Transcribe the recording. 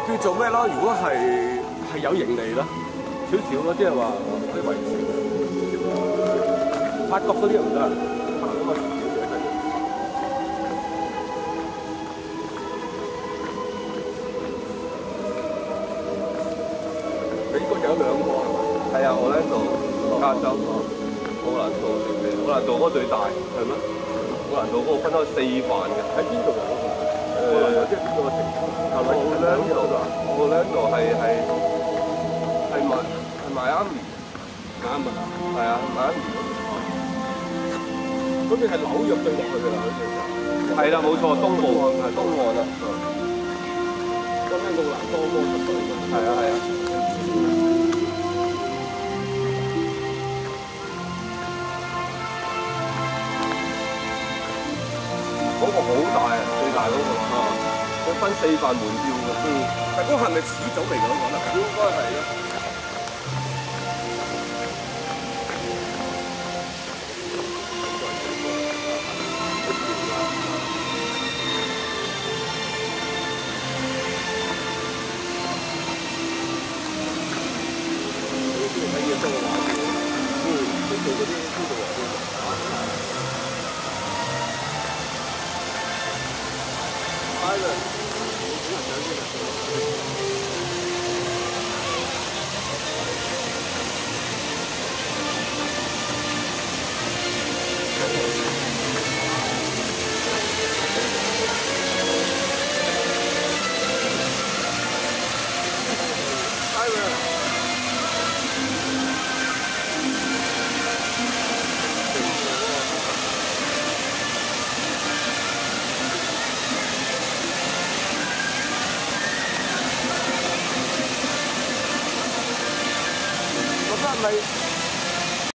叫做咩咯？如果係有盈利啦，少少咯，即係話可以維持。法國嗰啲又唔得，法國嗰個少少嘅。美國有2個係嘛？係啊，奧蘭多、加州、奧蘭多定咩？奧蘭多嗰個最大係咩？奧蘭多嗰個分開4範嘅，喺邊度啊？即係邊個嘅城市？係咪奧蘭多係邁阿密，係啊，邁阿密。咁你係紐約對落去㗎啦，好似係啦，冇錯，東岸啦。咁咧奧蘭多摩出去嘅。係啊。嗰個好大啊，最大嗰個佢分4範門票嘅。但嗰個係咪始祖嚟㗎？我覺得應該係咯。係咪